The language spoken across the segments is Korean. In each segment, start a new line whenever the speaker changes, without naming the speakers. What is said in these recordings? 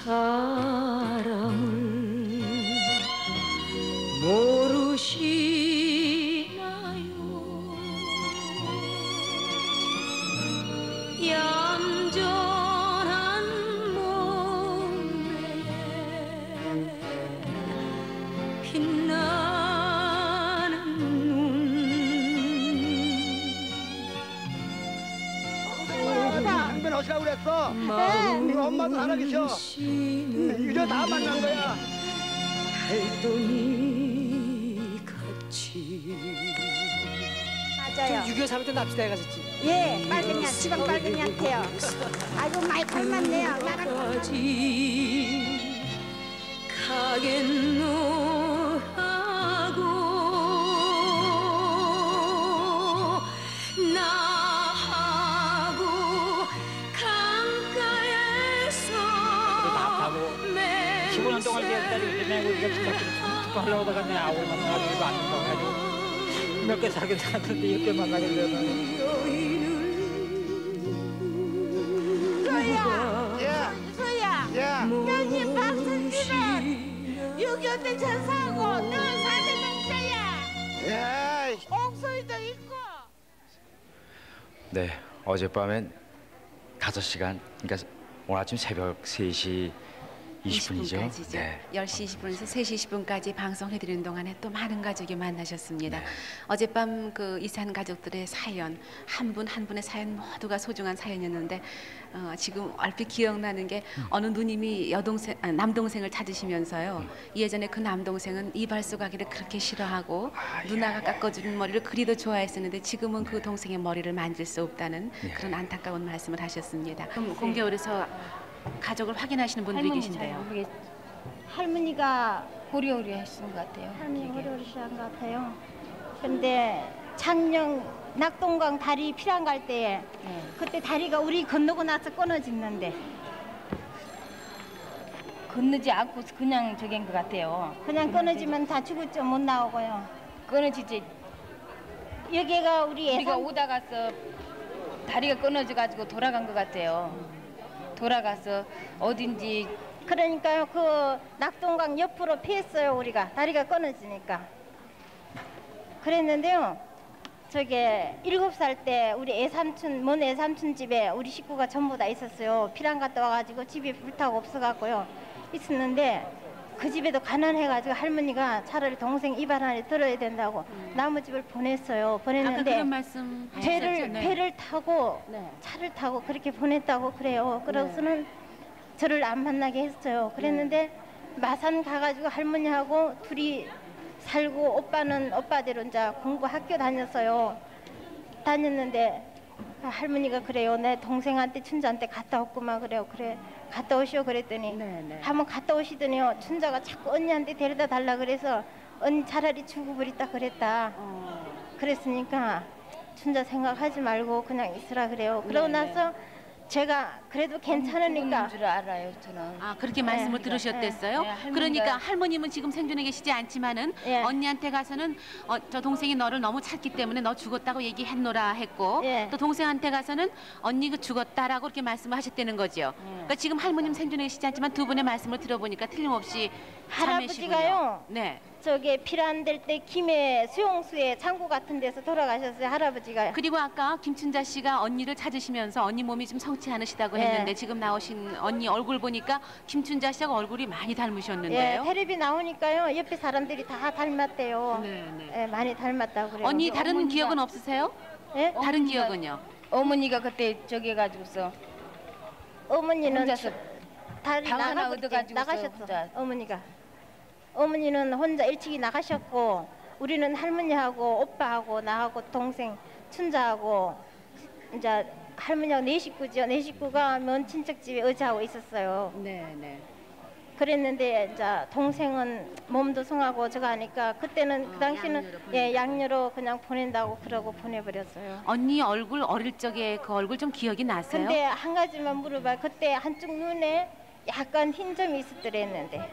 사람을 모르시나요? 얌전한 몸매에 빛나는 눈.
한번 오시라고 그랬어. 네 엄마도 살아계셔. 이제 다 만난 거야.
달동이 같이.
맞아요.
6.25 사면 때 납치당해 갔었지.
예, 빨갱이, 지방 빨갱이한테요. 아이고, 많이 닮았네요. 나랑
가겠노 하고 나하고 강가에서
15년 동안 기다리고 내고 이거 하려고 하다가 내 아우를 만나가지고 안 된다고 해가지고 몇 개 사긴 샀는데 이렇게 만나게 되면
소야, 형님 박순집은 6.25 때 전사하고 늘 사대명자야. 옥소리도 있고.
네, 어젯밤엔 5시간, 그러니까 오늘 아침 새벽 3시 20분이죠.
20분까지죠.
네.
10시 20분에서 3시 20분까지 방송해드리는 동안에 또 많은 가족이 만나셨습니다.
네.
어젯밤 그 이산 가족들의 사연, 한 분 한 분의 사연 모두가 소중한 사연이었는데 지금 얼핏 기억나는 게 어느 누님이 남동생을 찾으시면서요. 예전에 그 남동생은 이발소 가기를 그렇게 싫어하고 누나가 깎아주는 머리를 그리도 좋아했었는데 지금은 그 동생의 머리를 만질 수 없다는 그런 안타까운 말씀을 하셨습니다. 그럼 공개홀에서 가족을 확인하시는 분들이 계신데요.
할머니가
호리호리 하시는 것 같아요.
할머니 호리호리한 것 같아요. 근데 작년 낙동강 다리 피랑 갈 때 그때 다리가 우리 건너고 나서 끊어졌는데
건너지 않고 그냥 저긴 것 같아요.
그냥 끊어지면 다 죽었죠. 못 나오고요.
끊어지지.
여기가
우리가 오다가서 다리가 끊어져가지고 돌아간 것 같아요. 돌아가서 어딘지.
그러니까요. 그 낙동강 옆으로 피했어요. 우리가 다리가 끊어지니까. 그랬는데요. 저게 7살 때 우리 애삼촌 먼 애삼촌 집에 우리 식구가 전부 다 있었어요. 피랑 갔다 와가지고 집에 불타고 없어갖고요. 있었는데 그 집에도 가난해가지고 할머니가 차라리 동생 입 안에 들어야 된다고 나무 집을 보냈어요. 보냈는데
아까 그런 말씀 하셨죠?
배를 타고 차를 타고 그렇게 보냈다고 그래요. 그래서는 저를 안 만나게 했어요. 그랬는데 마산 가가지고 할머니하고 둘이 살고 오빠는 오빠대로 이제 공부 학교 다녔어요. 다녔는데 할머니가 그래요. 내 동생한테 춘자한테 갔다 왔구만 그래요. 그래 갔다 오시오 그랬더니 한번 갔다 오시더니요. 춘자가 자꾸 언니한테 데려다 달라 그래서 언니 차라리 죽어버렸다 그랬다. 그랬으니까 춘자 생각하지 말고 그냥 있으라 그래요. 그러고 나서 제가 그래도 괜찮으니까
줄 알아요, 저는.
아, 그렇게 말씀을 들으셨댔어요? 그러니까 할머님은 지금 생존에 계시지 않지만은 언니한테 가서는 저 동생이 너를 너무 찾기 때문에 너 죽었다고 얘기했노라 했고 또 동생한테 가서는 언니가 죽었다라고 그렇게 말씀을 하셨다는 거죠. 그러니까 지금 할머님 생존에 계시지 않지만 두 분의 말씀을 들어보니까 틀림없이
할아버지가요.
네.
저게 피란 될 때 김해 수용수에 창고 같은 데서 돌아가셨어요. 할아버지가.
그리고 아까 김춘자 씨가 언니를 찾으시면서 언니 몸이 좀 성치 않으시다고 했는데 지금 나오신 언니 얼굴 보니까 김춘자 씨하고 얼굴이 많이 닮으셨는데요.
텔레비 나오니까요. 옆에 사람들이 다 닮았대요. 네, 많이 닮았다고 그래요.
언니 다른 기억은 없으세요?
네?
다른 기억은요?
어머니가 그때 저기 해가지고서
어머니는
혼자서
다리
방 하나 얻어가지고서
나가셨어.
혼자.
어머니는 혼자 일찍이 나가셨고 우리는 할머니하고 오빠하고 나하고 동생 춘자하고 이제 할머니하고 네 식구죠. 네 식구가 먼 친척 집에 의지하고 있었어요.
네.
그랬는데 이제 동생은 몸도 성하고 저거 하니까 그때는 그 당시는 양녀로 그냥 보낸다고 그러고 보내버렸어요.
언니 얼굴 어릴 적에 그 얼굴 좀 기억이 나세요?
근데 한 가지만 물어봐. 그때 한쪽 눈에 약간 흰 점이 있었더랬는데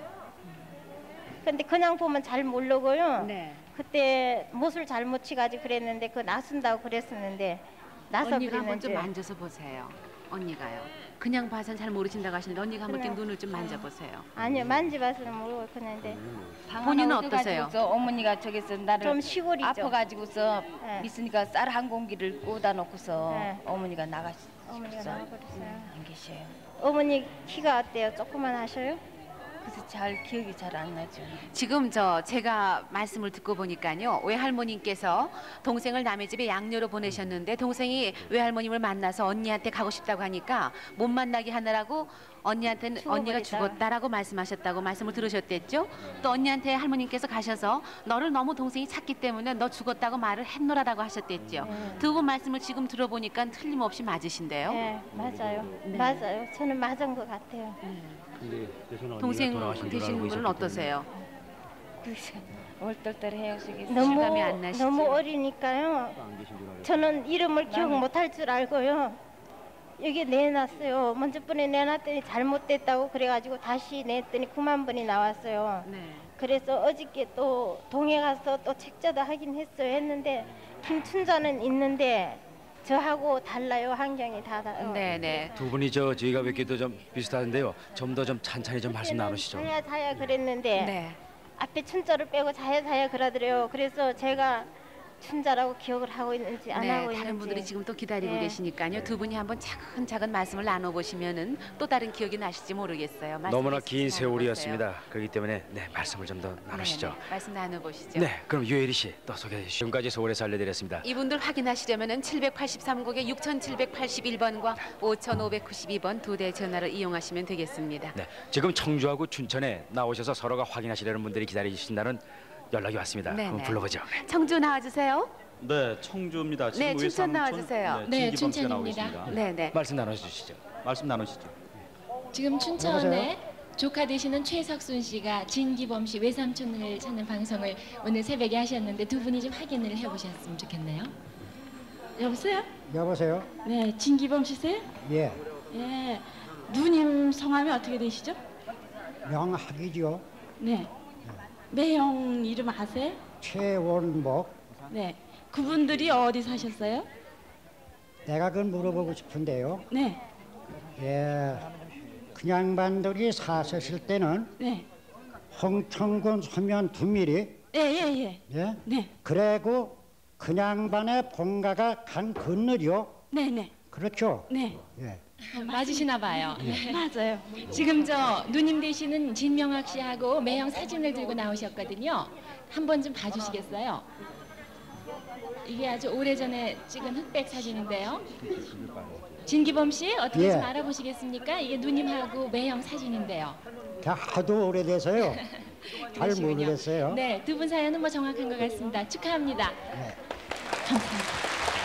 근데 그냥 보면 잘 모르고요. 그때 못을 잘못 치가지고 그랬는데 그 나순다고 그랬었는데 나서
언니가 한번
그랬는지
좀 만져서 보세요. 언니가요. 그냥 봐서는 잘 모르신다고 하시는데 언니가 한번 이렇게
그냥-
눈을 좀 만져보세요.
아니요, 만져봐서는 모르고 그런데
본인은 어떠세요?
어머니가 저기서 나를
좀 시골이죠.
아파가지고서
네.
있으니까 쌀 한 공기를 꽂아 놓고서
네.
어머니가
어머니가 나가버렸어요.
안 계셔요.
어머니 키가 어때요? 조금만 하셔요?
그래서 잘 기억이 잘 안 나죠.
지금 제가 말씀을 듣고 보니까요, 외할머님께서 동생을 남의 집에 양녀로 보내셨는데 동생이 외할머님을 만나서 언니한테 가고 싶다고 하니까 못 만나게 하느라고 언니한테는 언니가
죽어버렸다.
죽었다라고 말씀하셨다고 말씀을 들으셨댔죠. 또 언니한테 할머님께서 가셔서 너를 너무 동생이 찾기 때문에 너 죽었다고 말을 했노라라고 하셨댔죠.
네.
두 분 말씀을 지금 들어보니까 틀림없이 맞으신데요.
네, 맞아요.
네.
맞아요. 저는 맞은 것 같아요.
동생 되신 분은 어떠세요?
글쎄 얼떨떨해요. 저기
너무
실감이 안 나시죠?
너무 어리니까요. 저는 이름을 기억 못할 줄 알고요. 여기 내놨어요. 먼저 번에 내놨더니 잘못됐다고 그래가지고 다시 냈더니 9만 번이 나왔어요.
네.
그래서 어저께 또 동해 가서 또 책자도 하긴 했어요. 했는데 김춘자는 있는데 저하고 달라요. 환경이 다 달라요.
네네.
두 분이 저희가 뵙기도 좀 비슷한데요. 좀 더 좀 찬찬히 좀 말씀 나누시죠.
자야 그랬는데
네.
앞에 춘자를 빼고 자야 그러더래요. 그래서 제가 춘자라고 기억을 하고 있는지 안 하고 있는지.
다른 분들이 지금 또 기다리고
네.
계시니까요. 두 분이 한번 차근차근 말씀을 나눠보시면은 또 다른 기억이 나실지 모르겠어요. 말씀
너무나
있으시면
긴
나눠보세요.
세월이었습니다. 그렇기 때문에 네, 말씀을 좀 더 나누시죠.
네, 말씀 나눠보시죠.
네, 그럼 유혜리 씨 또 소개해 주시죠. 지금까지 서울에서 알려드렸습니다.
이분들 확인하시려면은 783국에 6781번과 5592번 두 대 전화를 이용하시면 되겠습니다.
네, 지금 청주하고 춘천에 나오셔서 서로가 확인하시려는 분들이 기다리신다는 연락이 왔습니다.
네,
그럼
네.
불러보죠.
청주 나와주세요.
네, 청주입니다. 지금
네,
우리
춘천
삼촌,
나와주세요.
네,
진기범 씨가 나오고
춘천입니다.
있습니다.
네네.
말씀 나눠주시죠.
말씀 나누시죠.
지금 춘천에 조카 되시는 최석순 씨가 진기범 씨 외삼촌을 찾는 방송을 오늘 새벽에 하셨는데 두 분이 좀 확인을 해보셨으면 좋겠네요.
여보세요?
여보세요?
네, 진기범 씨세요?
예,
예. 누님 성함이 어떻게 되시죠?
명학이죠.
네. 매형 이름 아세요?
최원복.
네. 그분들이 어디 사셨어요?
내가 그걸 물어보고 싶은데요.
네.
예, 그 양반들이 사셨을 때는
네.
홍천군 서면 2mm.
예.
예?
네.
그리고 그 양반의 본가가 강 건너죠.
네.
그렇죠?
네.
예.
맞으시나 봐요.
맞아요.
지금 누님 되시는 진명학 씨하고 매형 사진을 들고 나오셨거든요. 한번 좀 봐주시겠어요? 이게 아주 오래전에 찍은 흑백 사진인데요. 진기범 씨 어떻게
예.
좀 알아보시겠습니까? 이게 누님하고 매형 사진인데요.
다 하도 오래돼서요. 잘
그러시군요.
모르겠어요.
네, 두 분 사연은 뭐 정확한 것 같습니다. 축하합니다.
감사합니다.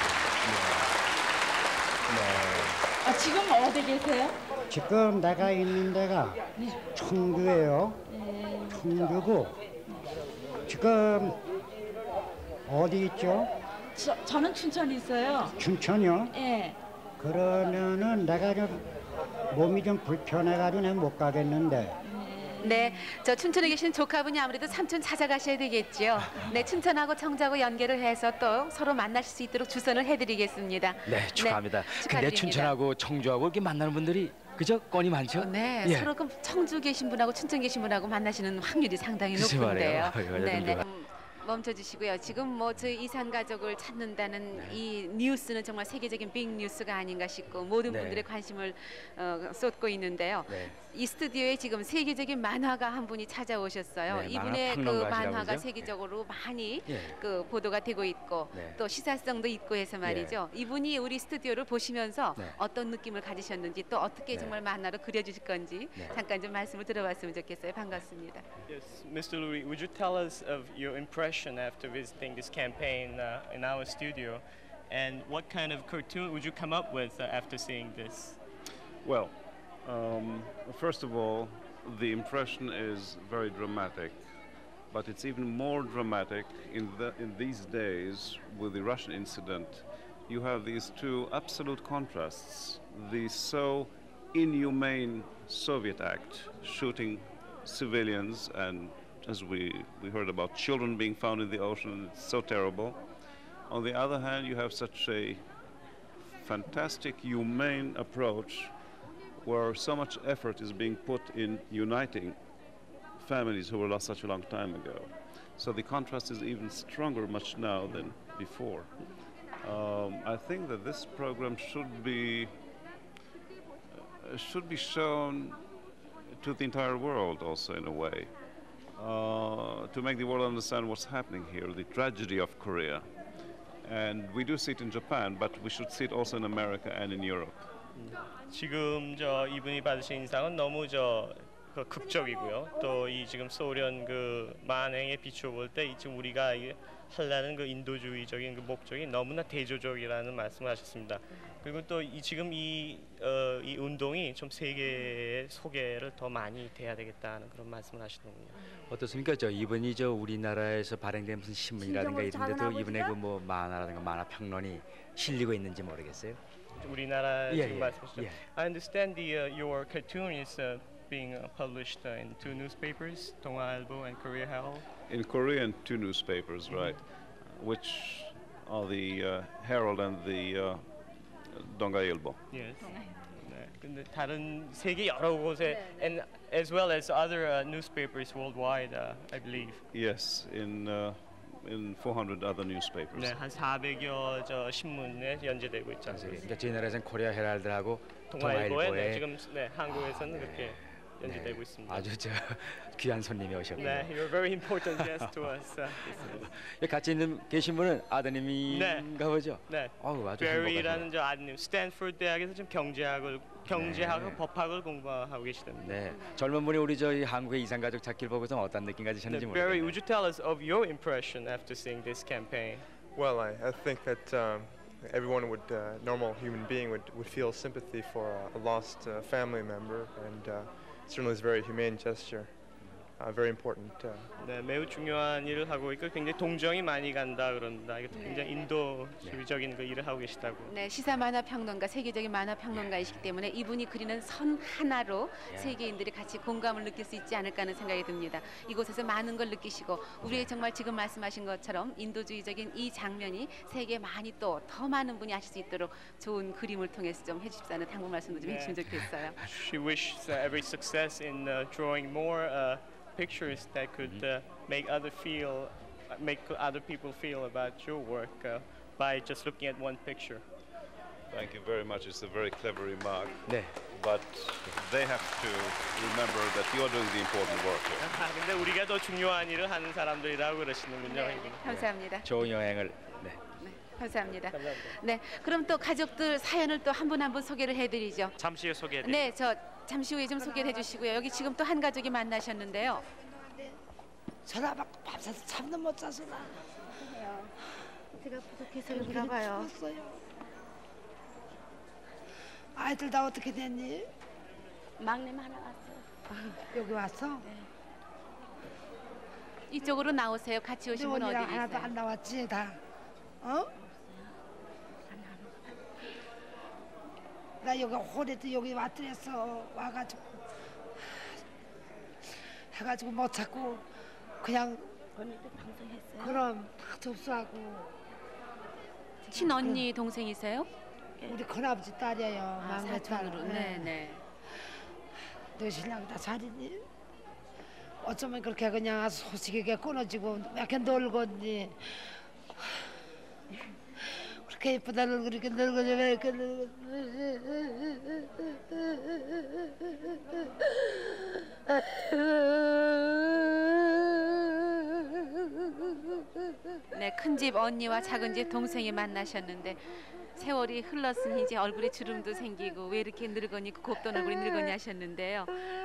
지금 어디 계세요?
지금 내가 있는 데가 청주예요. 청주고 지금 어디 있죠?
저는 춘천에 있어요.
춘천이요.
예.
그러면은 내가 좀 몸이 좀 불편해가지고 내가 못 가겠는데.
네, 저 춘천에 계신 조카분이 아무래도 삼촌 찾아가셔야 되겠죠. 네, 춘천하고 청주하고 연결을 해서 또 서로 만나실 수 있도록 주선을 해드리겠습니다.
네, 축하합니다. 근데
축하드립니다.
춘천하고 청주하고 이렇게 만나는 분들이 그죠? 건이 많죠?
네,
예.
서로 그럼 청주 계신 분하고 춘천 계신 분하고 만나시는 확률이 상당히
글쎄
높은데요.
말이에요.
네네. 멈춰주시고요. 지금 뭐 저희 이산 가족을 찾는다는 이 뉴스는 정말 세계적인 빅 뉴스가 아닌가 싶고 모든
네.
분들의 관심을 쏟고 있는데요.
네.
이 스튜디오에 지금 세계적인 만화가 한 분이 찾아오셨어요.
네,
이분의 그
만화
만화가
평론가시라고
세계적으로 많이
예.
그 보도가 되고 있고
네.
또 시사성도 있고 해서 말이죠. 이분이 우리 스튜디오를 보시면서
네.
어떤 느낌을 가지셨는지 또 어떻게
네.
정말 만화로 그려주실 건지
네.
잠깐 좀 말씀을 들어봤으면 좋겠어요. 반갑습니다.
Yes, Mr. Louis, would you tell us of your impression after visiting this campaign in our studio, and what kind of cartoon would you come up with after seeing this?
Well, first of all, the impression is very dramatic, but it's even more dramatic in these days with the Russian incident. You have these two absolute contrasts: the so inhumane Soviet act, shooting civilians, and as we heard about children being found in the ocean, it's so terrible. On the other hand, you have such a fantastic, humane approach where so much effort is being put in uniting families who were lost such a long time ago. So the contrast is even stronger much now than before. I think that this program should be shown to the entire world also in a way, to make the world understand what's happening here, the tragedy of Korea. And we do see it in Japan, but we should see it also in America and in Europe.
지금 이분이 받으신 인상은 너무 그 극적이고요. 또 이 지금 소련 그 만행에 비추어 볼 때 지금 우리가 하려는 그 인도주의적인 그 목적이 너무나 대조적이라는 말씀을 하셨습니다. 그리고 또 지금 이 운동이 좀 세계에 소개를 더 많이 돼야 되겠다는 그런 말씀을 하시더군요.
어떻습니까? 이분이 우리나라에서 발행된 무슨 신문이라든가 이런데도 이분의 그 뭐 만화라든가 만화 평론이 실리고 있는지 모르겠어요.
우리나라 지금 말씀하셨죠. I understand your cartoon is being published in 2 newspapers, 동아일보 and Korea Herald.
In Korean, 2 newspapers, right, which are the Herald and the 동아일보.
Yes. 네. 근데 다른 세계 여러 곳에 and as well as other newspapers worldwide, I believe.
Yes, in 400 other newspapers.
네, 한 400여 신문에 연재되고 있지 않습니까?
그러니까 저희 나라에서는 코리아 헤랄드하고
동아일보에 지금 한국에서는 그렇게 연재되고 있습니다.
아주 귀한 손님이 오셨군요.
네, you're very important guest to us.
같이 계신 분은 아드님인가 보죠?
네.
아주
베리라는 아드님, 스탠포드 대학에서 지금 경제학하고 법학을 공부하고 계시답니다.
네, 젊은 분이 우리 저희 한국의 이산가족 찾기를 보고서 어떤 느낌 가지셨는지 모르겠네요.
Barry, would you tell us of your impression after seeing this campaign?
Well, I think that everyone normal human being would feel sympathy for a lost family member, and certainly it's a very humane gesture, very important.
네, 매우 중요한 일을 하고 있고 굉장히 동정이 많이 간다 그런다. 이게 굉장히 인도주의적인 그 일을 하고 계시다고.
네, 시사 만화 평론가, 세계적인 만화 평론가이시기 때문에 이분이 그리는 선 하나로 세계인들이 같이 공감을 느낄 수 있지 않을까 하는 생각이 듭니다. 이곳에서 많은 걸 느끼시고 우리의 정말 지금 말씀하신 것처럼 인도주의적인 이 장면이 세계에 많이 또 더 많은 분이 아실 수 있도록 좋은 그림을 통해서 좀 해주십사는 당부 말씀도 좀 해주시면 좋겠어요.
She wishes every success in drawing more pictures that could make other people feel about your work by just looking at one picture.
Thank you very much. It's a very clever remark.
네.
But they have to remember that you're doing the important work here.
근데 우리가 더 중요한 일을 하는 사람들이라고 그러시는군요.
네, 감사합니다.
좋은 여행을. 네.
감사합니다. 네, 그럼 또 가족들 사연을 또 한 분 한 분 소개를 해드리죠.
잠시 후에 소개해드릴게요.
네, 저 잠시 후에 좀 소개를 해주시고요. 여기 지금 또 한 가족이 만나셨는데요.
전화 받고 밥 사서 잠도 못 자서 나.
제가 부족해서 그런가 봐요.
아이들 다 어떻게 됐니?
막내만 하나 왔어요.
여기 왔어?
네.
이쪽으로 나오세요. 같이 오신 분 어디 계세요?
하나도 안 나왔지 다. 어? 나 여기 홀에도 여기 왔더랬어. 와가지고 해가지고 못 찾고 그냥
방송했어요.
그럼 다 접수하고.
친언니 동생이세요?
우리 큰아버지 딸이에요. 막내
사촌으로. 네네.
너 신랑 다 잘 있니? 어쩌면 그렇게 그냥 소식이게 끊어지고 몇 개 늙었니? 그렇게 예쁘다 그렇게 늙어져 왜 이렇게
네, 큰 집 언니와 작은 집 동생이 만나셨는데 세월이 흘렀으니 이제 얼굴에 주름도 생기고 왜 이렇게 늙었니 곱던 얼굴이 늙었니 하셨는데요.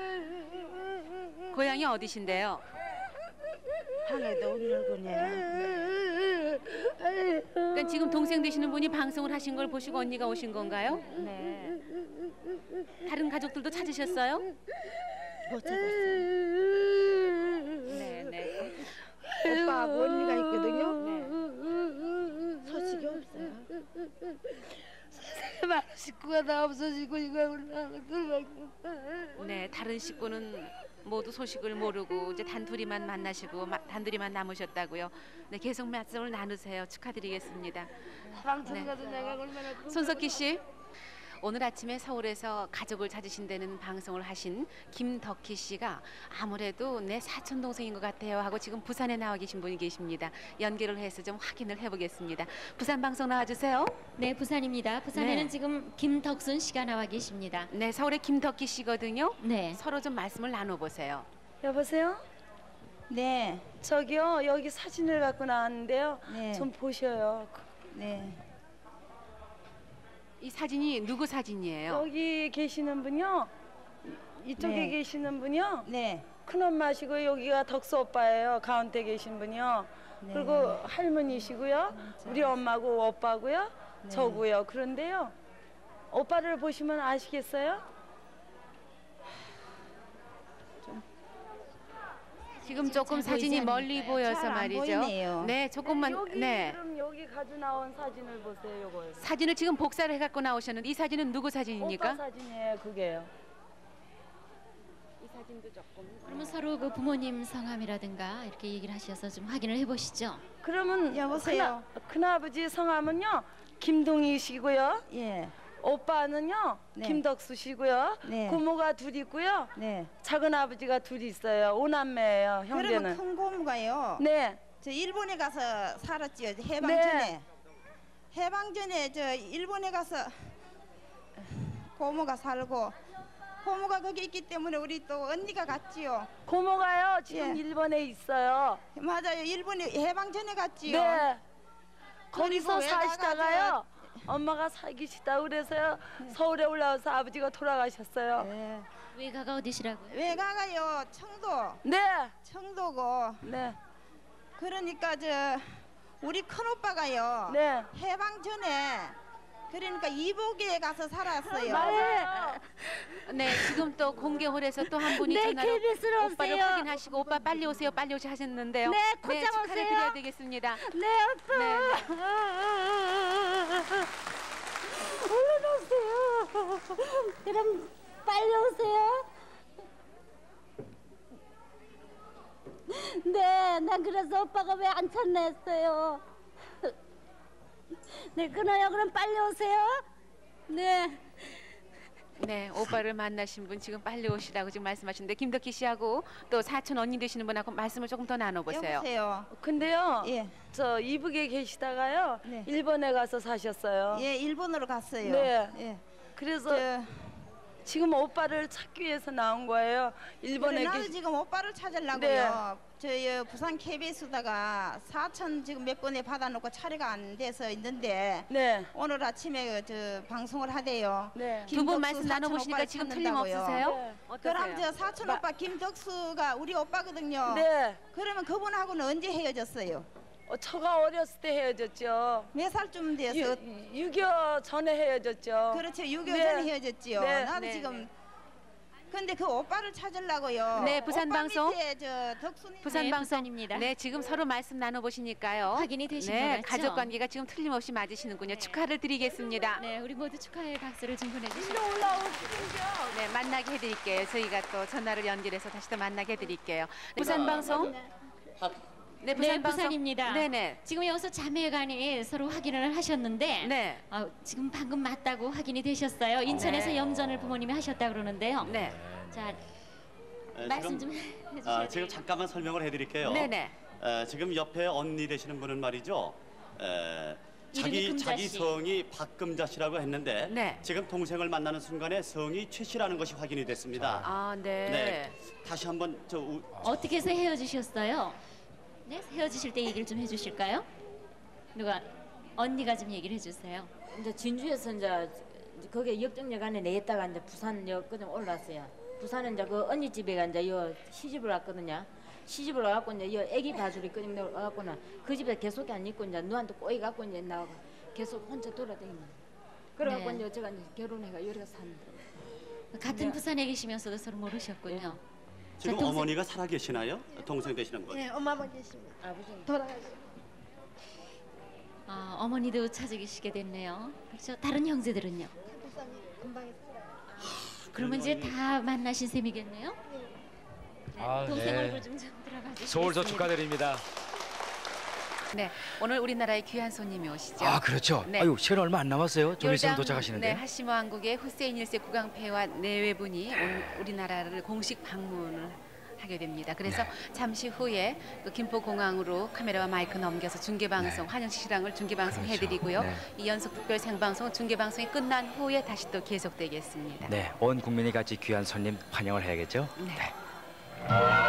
고향이 어디신데요?
항해도 늙었냐.
그러니까 지금 동생 되시는 분이 방송을 하신 걸 보시고 언니가 오신 건가요?
네.
다른 가족들도 찾으셨어요?
못 찾았어요.
네.
오빠하고 언니가 있거든요.
네. 소식이 없어요.
세상에 많은 식구가 다 없어지고 이거
네, 다른 식구는 모두 소식을 모르고 이제 단둘이만 만나시고 단둘이만 남으셨다고요. 네, 계속 말씀을 나누세요. 축하드리겠습니다.
방송 가서 내가 얼마나
손석희 씨, 오늘 아침에 서울에서 가족을 찾으신다는 방송을 하신 김덕희 씨가 아무래도 내 사촌 동생인 것 같아요 하고 지금 부산에 나와 계신 분이 계십니다. 연결을 해서 좀 확인을 해보겠습니다. 부산 방송 나와주세요.
네, 부산입니다. 부산에는
네.
지금 김덕순 씨가 나와 계십니다.
네, 서울의 김덕희 씨거든요.
네.
서로 좀 말씀을 나눠보세요.
여보세요? 네. 저기요, 여기 사진을 갖고 나왔는데요.
네.
좀 보셔요.
네.
이 사진이 누구 사진이에요?
여기 계시는 분요. 이쪽에
네.
계시는 분요.
네.
큰엄마시고 여기가 덕수 오빠예요. 가운데 계신 분요.
네.
그리고 할머니시고요. 우리 엄마고 오빠고요.
네.
저고요. 그런데요. 오빠를 보시면 아시겠어요?
지금 조금 사진이 멀리 보여서
잘안
말이죠.
보이네요.
네, 조금만.
여기
네.
그럼 여기 가지고 나온 사진을 보세요. 요걸.
사진을 지금 복사를 해갖고 나오셨는데 이 사진은 누구 사진입니까?
오빠 사진이에요. 그게요.
이 사진도 조금.
그러면 서로 그 부모님 성함이라든가 이렇게 얘기를 하셔서 좀 확인을 해보시죠.
그러면
여보세요?
큰아버지 성함은요. 김동희시고요.
예.
오빠는요.
네.
김덕수시고요.
네.
고모가 둘 있고요.
네.
작은 아버지가 둘 있어요. 오남매예요.
그러면
형제는.
큰 고모가요.
네.
저 일본에 가서 살았지요. 해방
네.
전에. 해방 전에 저 일본에 가서 고모가 살고 고모가 거기 있기 때문에 우리 또 언니가 갔지요.
고모가요. 지금
예.
일본에 있어요.
맞아요. 일본에 해방 전에 갔지요.
네. 거기서
그리고 외가가
사시다가요. 엄마가 살기시다 그래서요. 서울에 올라와서 아버지가 돌아가셨어요.
네.
외가가 어디시라고요?
외가가요. 청도.
네.
청도고.
네.
그러니까 저 우리 큰 오빠가요.
네.
해방 전에 그러니까 이복에 가서 살았어요.
맞아요.
네, 지금 또 공개홀에서 또 한 분이
네,
전화로
KBS로
오빠를
오세요.
확인하시고 오빠 빨리 오세요, 빨리 오세요 하셨는데요.
네, 곧장
축하를
오세요.
드려야 되겠습니다.
네, 오빠.
네,
얼른 오세요. 그럼 빨리 오세요. 네, 난 그래서 오빠가 왜 안 찾나 했어요. 네, 끊어요. 그럼 빨리 오세요. 네.
네, 오빠를 만나신 분 지금 빨리 오시라고 지금 말씀하시는데 김덕희 씨하고 또 사촌 언니 되시는 분하고 말씀을 조금 더 나눠보세요.
여보세요.
근데요.
예.
저 이북에 계시다가요.
네.
일본에 가서 사셨어요.
예, 일본으로 갔어요.
네.
예.
그래서 지금 오빠를 찾기 위해서 나온 거예요. 일본에
그래, 나도
계시.
지금 오빠를 찾으려고요.
네.
저희 부산 KBS다가 4천 지금 몇 번에 받아놓고 차례가 안 돼서 있는데
네.
오늘 아침에 저 방송을 하대요.
네.
두 분 말씀 나눠보시니까 지금 틀림없으세요?
네.
그럼 저 사촌 오빠 김덕수가 우리 오빠거든요.
네.
그러면 그분하고는 언제 헤어졌어요?
저가 어렸을 때 헤어졌죠.
몇 살쯤 돼서?
6.25 전에 헤어졌죠.
그렇죠. 6.25
네.
전에 헤어졌지요.
네.
나도
네.
지금 근데 그 오빠를 찾으려고요.
네, 부산
오빠
방송.
밑에 저 덕순이
부산
네,
방송.
부산입니다.
네, 지금 서로 말씀 나눠보시니까요.
확인이 되신
네,
것 같죠?
가족 관계가 지금 틀림없이 맞으시는군요. 축하를 드리겠습니다.
네, 우리 모두 축하의 박수를 좀 보내주시죠.
네, 만나게 해드릴게요. 저희가 또 전화를 연결해서 다시 또 만나게 해드릴게요. 부산 방송. 네, 부산 방송.
부산입니다.
네네.
지금 여기서 자매간이 서로 확인을 하셨는데
네.
지금 방금 맞다고 확인이 되셨어요. 인천에서
네.
염전을 부모님이 하셨다 그러는데요.
네.
자,
네,
말씀
지금,
좀 해주셔야
지금 잠깐만 설명을 해드릴게요.
네네.
지금 옆에 언니 되시는 분은 말이죠.
이름이 금자
자기
씨.
성이 박금자 씨라고 했는데
네.
지금 동생을 만나는 순간에 성이 최 씨라는 것이 확인이 됐습니다.
아, 네.
네. 다시 한번
어떻게 해서 헤어지셨어요? 네, 헤어지실 때 얘기를 좀 해주실까요? 누가 언니가 좀 얘기를 해주세요.
이제 진주에서 이제 거기 역정역 안에 내렸다가 이제 부산역 그냥 올랐어요. 부산은 이제 그 언니 집에가 이제 요 시집을 왔거든요. 시집을 와갖고 이제 요 애기 봐주리 끄집 와갖고는 그 집에 계속 안 있고 이제 누한테 꼬이 갖고 이제 나와 계속 혼자 돌아다니는. 그래갖고
네.
이제 제가 이제 결혼해가 여기가 삽니다.
같은 부산에 계시면서도 서로 모르셨군요.
지금
자, 동생-
어머니가 살아 계시나요? 동생 되시는 분?
네, 엄마만 계십니다.
아버지는
돌아가셨어요.
아, 어머니도 찾으시게 됐네요. 그렇죠. 다른 형제들은요?
부산이 금방 했어요.
그러면 이제 다 만나신 셈이겠네요?
아,
동생
네.
얼굴 좀 들어가 주시겠습니다.
서울서 축하드립니다.
네, 오늘 우리나라의 귀한 손님이 오시죠.
아, 그렇죠.
네.
아유, 시간 얼마 안 남았어요. 좀 있으면 도착하시는데.
네, 하시모 왕국의 후세인 1세 국왕폐와 내외분이 우리나라를 공식 방문을 하게 됩니다. 그래서
네.
잠시 후에 그 김포공항으로 카메라와 마이크 넘겨서 중계방송, 환영식 실황을 중계방송
그렇죠.
해드리고요.
네.
이 연속 특별 생방송 중계방송이 끝난 후에 다시 또 계속되겠습니다.
네, 온 국민이 같이 귀한 손님 환영을 해야겠죠?
네.
네.